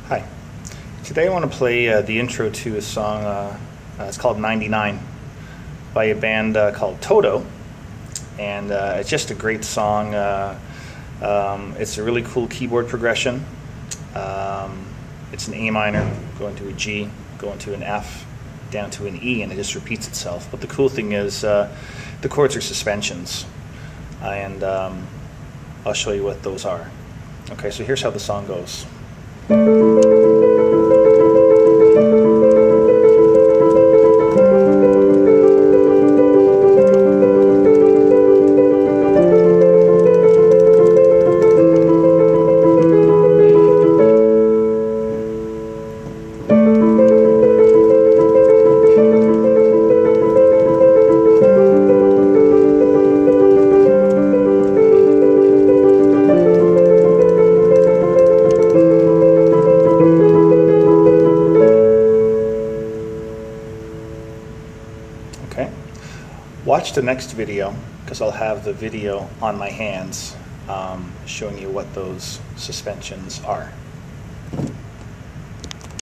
Hi. Today I want to play the intro to a song, it's called 99 by a band called Toto, and it's just a great song. It's a really cool keyboard progression. It's an A minor, going to a G, going to an F, down to an E, and it just repeats itself. But the cool thing is the chords are suspensions, and I'll show you what those are. Okay, so here's how the song goes. Okay, watch the next video because I'll have the video on my hands showing you what those suspensions are.